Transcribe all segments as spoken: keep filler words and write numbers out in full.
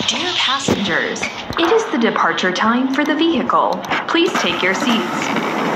Dear passengers, it is the departure time for the vehicle. Please take your seats.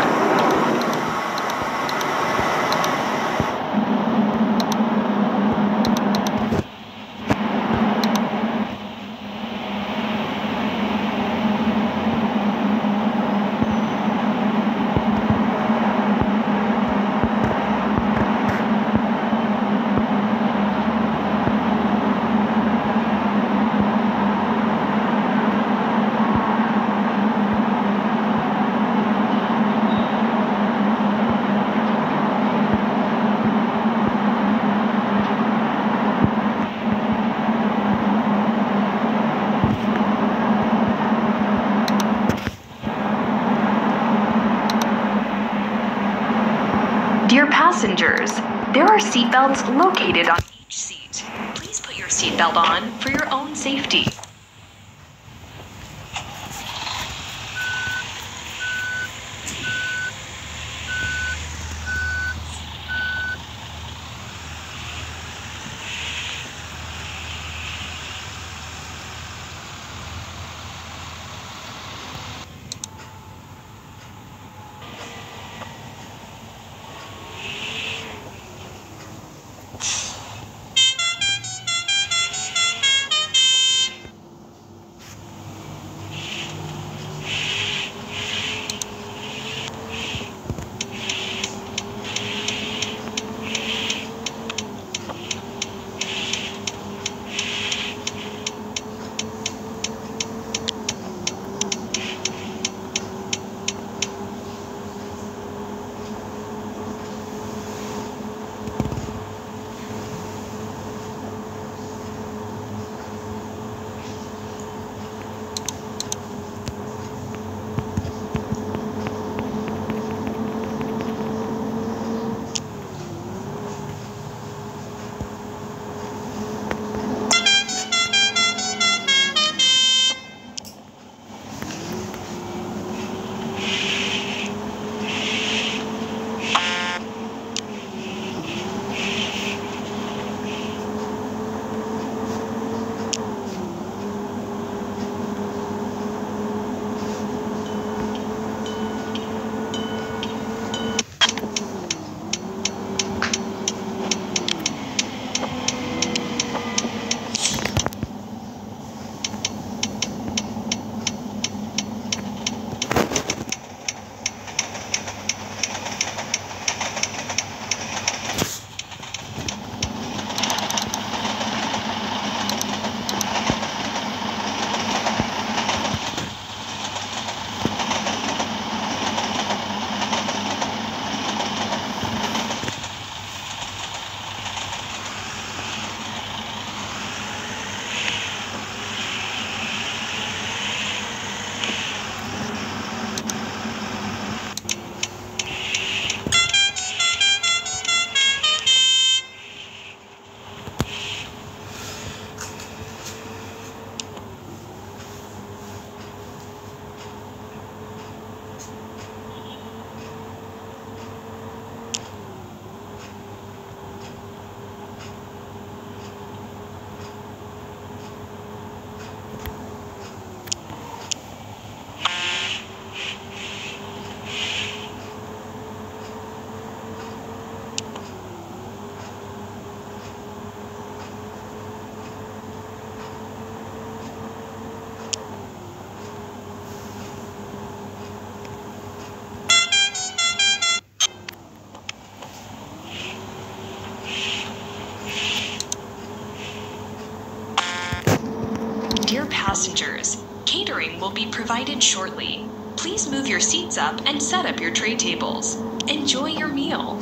Dear passengers, there are seatbelts located on each seat. Please put your seatbelt on for your own safety. Dear passengers, catering will be provided shortly. Please move your seats up and set up your tray tables. Enjoy your meal.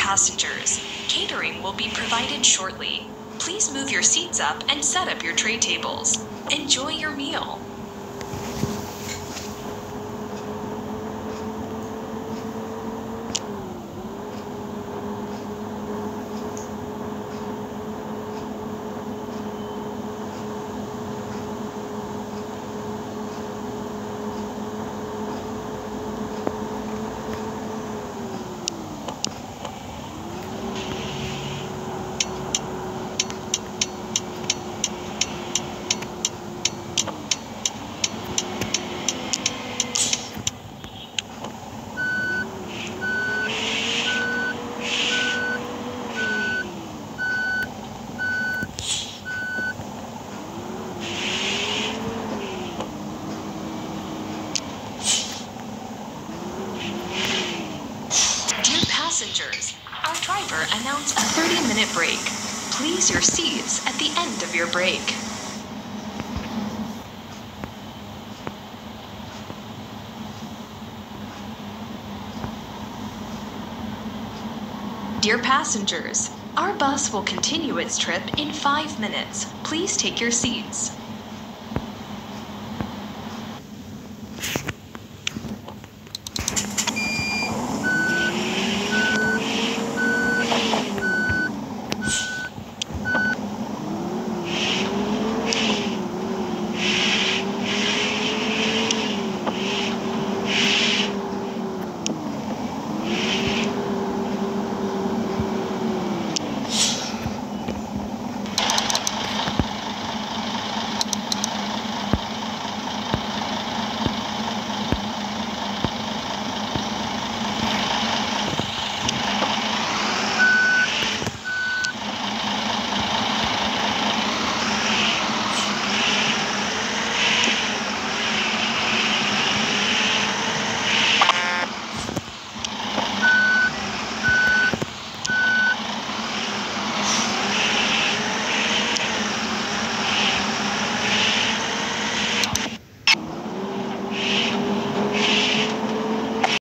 passengers, catering will be provided shortly. Please move your seats up and set up your tray tables. Enjoy your meal. Passengers, our driver announced a thirty minute break. Please your seats at the end of your break. Dear passengers, our bus will continue its trip in five minutes. Please take your seats.